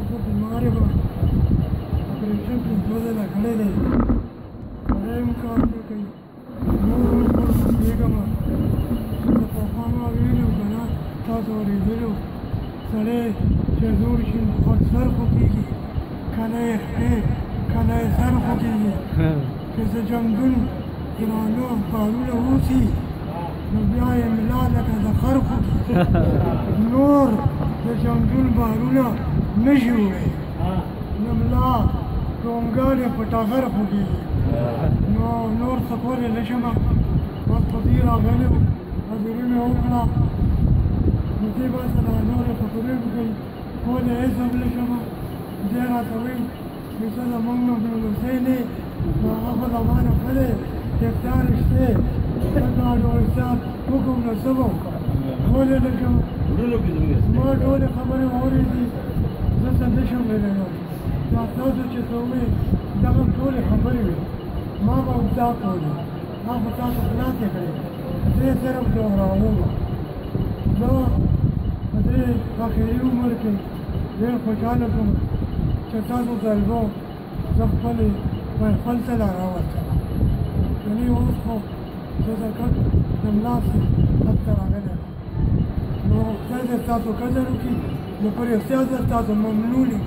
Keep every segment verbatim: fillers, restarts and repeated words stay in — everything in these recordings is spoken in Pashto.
تاسو بیمار یم اپریشن کې دوه ځله کړی دی سړی هم کار نه کوي نور هم کور پوهېږم د پخوا ما ویلي وو که نه تاسو اورېدلي سړی چې زوړ شي خود سر خوږېږي کله یې خپې کله یې سر خوږېږي که د جنګون درانه کارونه اوسي نو بیا یې ملا لکه د خر خوږي نور د جنګون بارونه نه شي وړی نو ملا ټونګان یې په ټغر خوږېږي نو نور څه کولی نه شمه بس په دې راغلی وو حاضري مې وکړه نو دې بس لا نورې خبرې وکړئ کولی هېڅ هم نه شمه دی راته ویل چې ته زموږ نه عبدالحسین یې نو هغه خو زمانه ښه دی ډاکټر شته ته ډاکټر حکم نه څه به وکړه کولی نه شم ما ټولې خبرې واورېدې زه څه نه شم ویلی دا تاسو چې څه ووایې دغه ټولې خبرې وې ما به اوږدا کولې ما خو تاسو خلاصې کړې زه یې صرف دوهراوم زه په دې اخري عمر کې ډېر خوشحاله شوم چې تاسو طالبو زه خپلې محفل ته لا راوستم یعنې اوس خو زه د کټ د ملا خط ته راغلی نو خدای دې ستاسو قدر وکړي نو په رښتیا زه ستاسو ممنون یم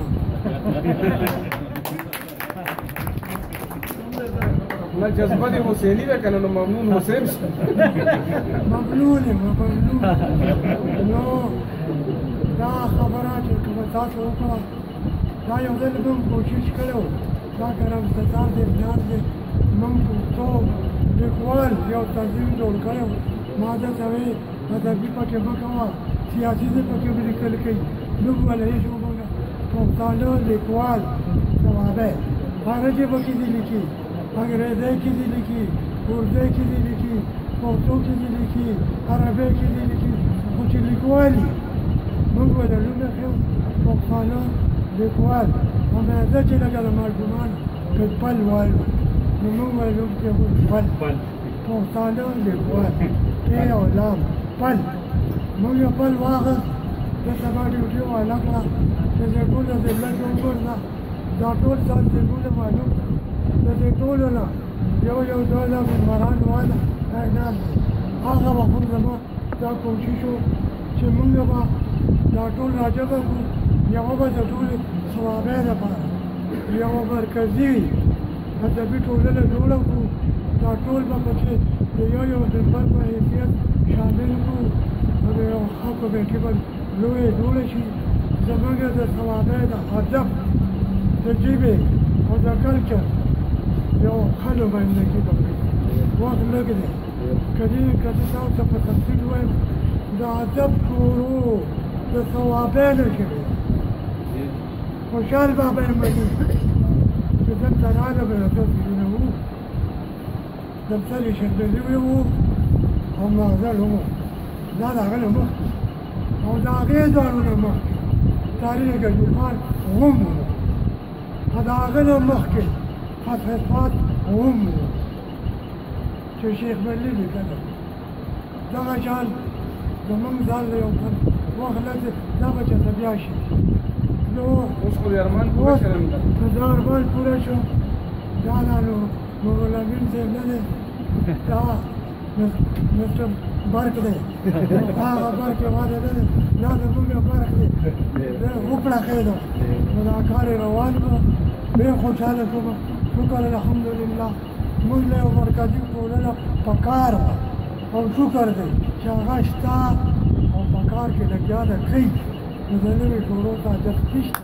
نه جذبه دې حسیني ده که نه نو ممنون حسین شي ممنون یم ممنون نو دا خبره چې کومه تاسو وکړه دا یو ځل به م کوشش کړی و دا که رمزدار دی بنیاد دی موږ پښتو لیکوال یو تنظیم جوړ کړی و ما دته وی ادبي پکې مه کوه سیاسي دې پکې به لیکل کوي موږ ویله هېڅ وموږه پښتانه لیکوال ثوابه هغه ژبه کې دې لیکي انګریزۍ کې دې لیکي اردو کې دې لیکي پښتو کې دې لیکي عربۍ کې دې لیکي خو چې لیکوال وي موږ ویله لومړی ښه پښتانه لیکوال همېزه چې لکه د ماشومان که پل وایو نو موږ ویلو کې پل پښتانه لیکوال پې او لام پل موږ یې پل واخیست د سبا ډیوټي والا کړه چې دې ټول د ذلت عمر نه دا ټول ځان ذهنونه معلوم د دې ټولو نه یو یو دوه دوه مېلمران واله کائنات دی هغه به هم زما دا کوشش و چې موږ به دا ټول راجمع کړو یوه به د ټولې ثوابۍ لپاره یوه مرکزي وي ادبي ټولنه جوړه کړو دا ټول به پکې د یو یو ممبر په حیثیت شامل کړو او د یو ښه کمیټې به لویې جوړه شي زموږ د ثوابۍ د ادب د ژبې او د کلچر یو ښه نمایندګي به کوي وخت لږ دی که دې که زه تاسو ته په تفصیل ووایم د ادب شروع د ثوابۍ نه شوې خوشحال بابا یې مني چې دلته راغله به د ده فکرونه وو دفتر یې شندلي وو او مغزل وو دا د هغه نه مخکې او د هغې ځوانونه مخکې تاریخ ګلجوخان هم وو او د هغه نه مخکې فتح اسفات هم وو چې شیخ ملي لیکلی دغه شان زموږ ځان له یو وخت لږ دا به چېرته بیا شي نو اوس خو دې ارمان پوره شوی که دا ارمان پوره شو دا لا نو نورالامین صاحب نه دی دا مسټر برق دی هغه برق یوازې نه دی دا زموږ برق دی وپړقی ده نو دا کار یې روان کړو ډېر خوشحاله شوم شکر الحمدلله موږ له یو مرکزي ټولنه په کار وه او شکر دی چې هغه شته او په کار کې لګیا ده کوي نو د نوې شورو ته ارزښت نشته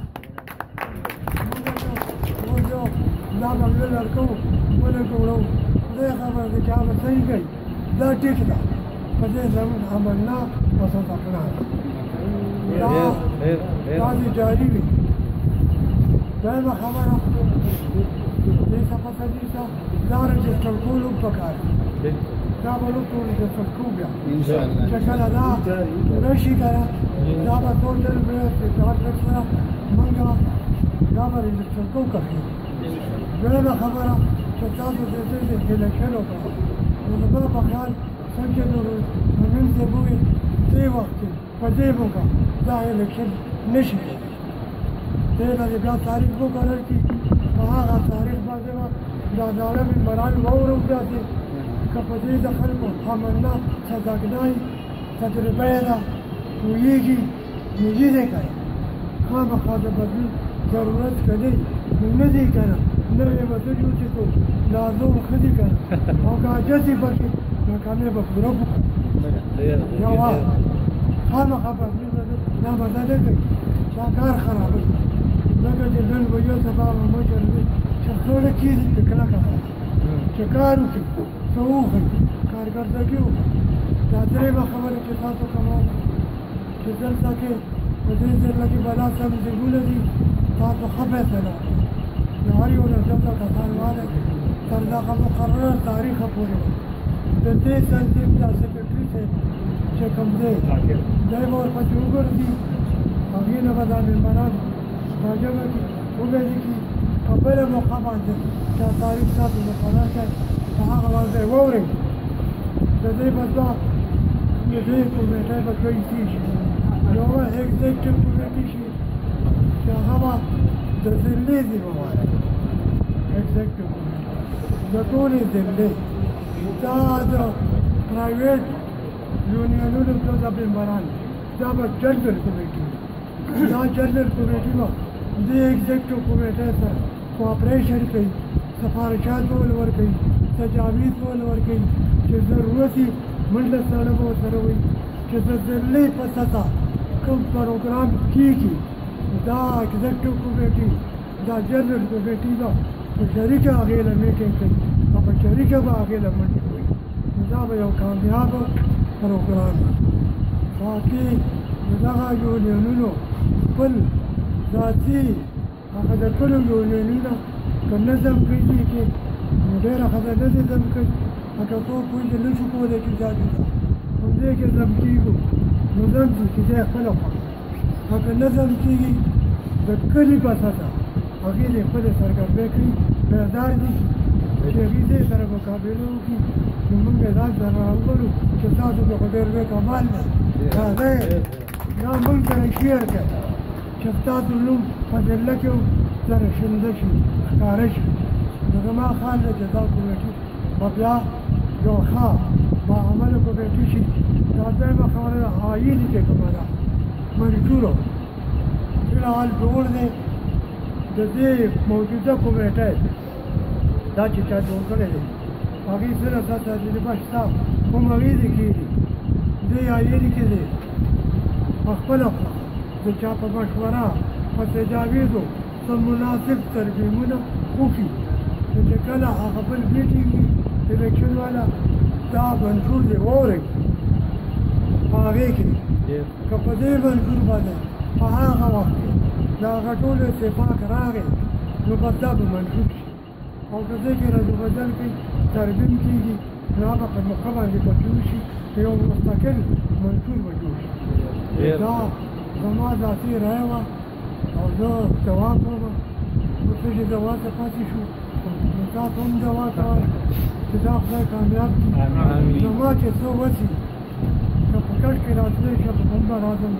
اوس یو دا به زه لړکوو ونه جوړوو خدای خبر دی چې هغه صحیح کوي دا ټیک ده په دې زموږ عملنا و صدقنا دا داسې جاري وي دویمه خبره دې څخه صحیح ته دا رجسټر کول هم پکار دي دا به موږ ټول رجسټر کوو بیا چې کله دا راشي که نه دا به ټول ډېر ډاکټر سره موږ دا به رجسټر کوو که دویمه خبره چې تاسو د دې د الیکشن وکړه نو زما په خیال څنګه نورالامین صاحب وویل دې وخت کې په دې موقع دا الیکشن نه شي کېدی دې ته بیا تاریخ وکړل چې په هغه تاریخ باندې به دا زاړه ممبران واورو داسې که په دې د خلکو تمنا سزاګنایي تجربه یې ده پوهېږي نو یې دی که نه خامخا د بدلون ضرورت که دی نو نه دی که نه نوې وسلې اوسې کو لازم ښه دي که نه او که عاجز یې پکې ناکامي به پوره وکړو یو خامخا بدلون دا مزه نه کوي دا کار خرابوي ځکه چې نن به یو سبا به مشر وي چې خړه کېږي چې کلکه خبره چې کار وکړي څه وخوري کارګردګي وکړي دا درېیمه خبره چې تاسو کوم چې دلته کې په دې ځله کې بلا سم زېږونه دي تاسو ښه فیصله د هر یو نه دلته کسان واده تر دغه مقرره تاریخه پورې د دې تنظیم دا سکرټري صاحب چې کوم دی دی به ورپسې وګرځي هغې نه به دا مېلمنان دا ژبه کې وګرځي په بله موقع باندې دا تاریخ تاسو مقرر کړئ په هغه باندې واورئ د دې به دا د دې کمیټې به دوی شي یوه ایګزیکټیو کمیټې شي چې هغه به د ضلعې ذمه واره ایګزیکټیو کمیټې د ټولې ضلعې دا د پرایویټ یونینونو ته د ممبران دا به جنرال کمیټې دا جنرال کمیټې به دې ایګزیکټیو کمیټې سره کوآپریشن کوي سفارشات به ول ورکوي تجاویز به ول ورکوي چې ضرورت یې منډه ساړه به ورسره وي چې د ضلعې په سطح کوم پروګرام کېږي دا ایګزیکټیو کمیټې دا جنرال کمیټې به په شریکه هغې له میټینګ کوي او په شریکه به هغې له منډې کوي نو دا به یو کامیابه پروګرام وي باقي د دغه یونینونو خپل ذاتي هغه د ټولو یونینونه که نظم کوي کې نو ډېره ښځه نه نظم کوي لکه څوک وایي چې نه شو کولی چې دا دي همدې کې ضم کېږو نو ضم شي چې دی خپله خوښه او که نظم کېږي د کلي په سطحه هغې دې خپلې سرګردۍ کوي بیدار دي چې هغې دې سره مقابله وکړي نو موږ یې ځان سره راوبلو چې تاسو به خو ډېر لوی کمال دی راځئ دا موږ سره شیر کړئ چې ستاسو نوم په ضلع کې سره شنده شي ښکاره شي نو زما خیال دی چې دا کمیټې به بیا یو ښه باعمله کمیټې شي دا دویمه خبره ده عاید چې کومه ده منظوره فلحال جوړ دی د دې موجوده کمیټې دا چې چا جوړ کړی دی هغې سره دا تجربه شته کوم هغې دې کېږي دې عاید کې دی په خپله د چا په مشوره په تجاویزو څه مناسب ترمیمونه وکړي نو چې کله هغه بل میټینګ وي الیکشن والا دا منظور دی واورئ په هغې کې که په دې منظور باندې په هغه وخت کې د هغه ټول اتفاق راغی نو بس دا به منظور شي او که دې کې رد بدل کوي ترمیم کېږي نو هغه په موقع باندې به جوړ شي یو مستقل منظور به جوړ شي دا زما ذاتي رایه وه او زه دوا کوم اوس چې دوا ته پاتې شو نو تاسو هم دوا کوئ چې دا خدای کامیاب کړي زما چې څه وشي که په کټ کې راتلی شه په هم به راځم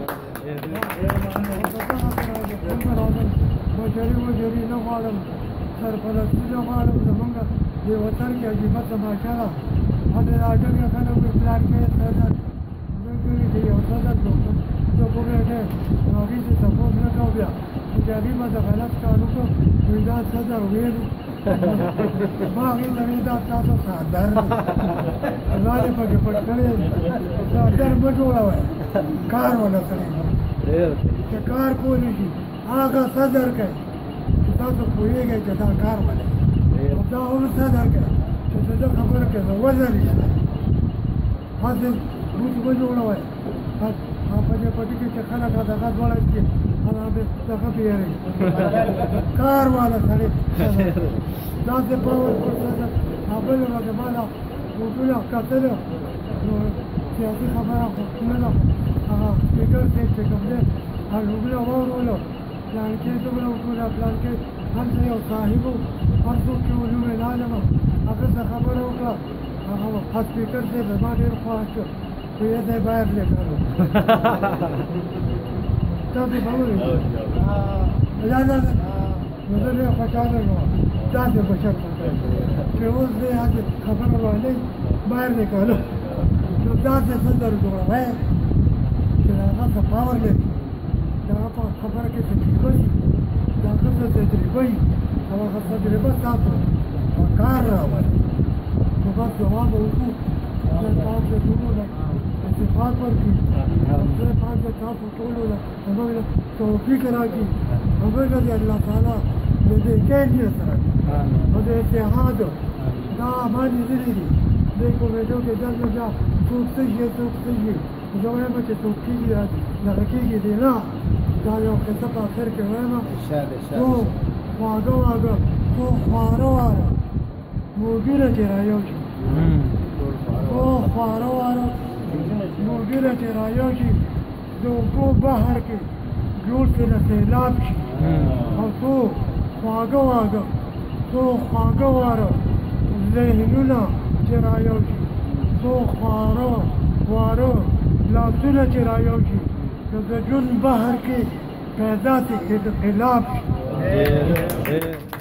هم به راځم مشري وجري نه غواړم سرپرستي نه غواړم زمونږ دې وطن کې عجیبه تماشه ده هلته دا ډېر خلک وایي پلار کې صدر زه ګوري چې یو صدر دوکم زه کمیټې هغې چې تپوس نه کوو بیا چې هغې به د غلط کار وکړو وایي دا صدر ویلو ما هغې ته وایي دا تاسو صدر ځان یې پکې پټ کړی صدر مه جوړوئ کار ونه سړی چې کار کولی شي هغه صدر کوي چې تاسو پوهېږئ چې دا کار ونه او دا هم صدر کوي چې د ده خبره کوي زه وزن یې هسې روس مه جوړوئ په دې پټي کې چې خلک دغه دواړه چې هغه دغه پیېږي کار والا سړی داسې باور پر صدر بل ورځ بالا وټونه کتله نو سیاسي خبره خو نه ده هغه سپیکر صاحب چې کوم دی هغه وګړه واورولو پلان کې دومره وټونه پلان کې هلته یو صاحب و هر څوک چې علوم یې عالم هغه ته خبره وکړه هغه سپیکر صاحب زما ډېر خوښ شو तो ये तो बाहर ले करो तब भी बहुत یا نه نو زه ډېر خوشحاله شوم داسې بشر چې اوس دې هسې خبره باندې بهر نکالو نو داسې څه در جوړوی چې د هغه څه پاور لري د هغه په خبره کې تجربه وي د هغه څه تجربه وي او هغه تجربه ستاسو په کار راولي نو بس دعا به وکړو خدای پاک دې ټولو له اتفاق ورکړي خدای پاک دې تاسو ټولو له همغږ له توفیق راکړي همغږ دې الله تعالی د دې کېږي سره او د اتحاد دا باندې دي دي دې کومېدو کې ځل بیا څوک څه شي څوک څه شي زه وایم چې څوک کېږي دغه کېږي دی نه دا یو قصه په اخر کې وایم څو خواږه واږه څو خواره واره موږونه چې رایو شي څو خواره واره موږونه چې رایو شي د اوبو بحر کې جوړ سره سیلاب شي او څو خواږه واږه څو خواږه واره ذهنونه چې رایو شي څو خواره واره لاسونه چې رایو شي نو د ژوند بحر کې پیدا شي انقلاب شي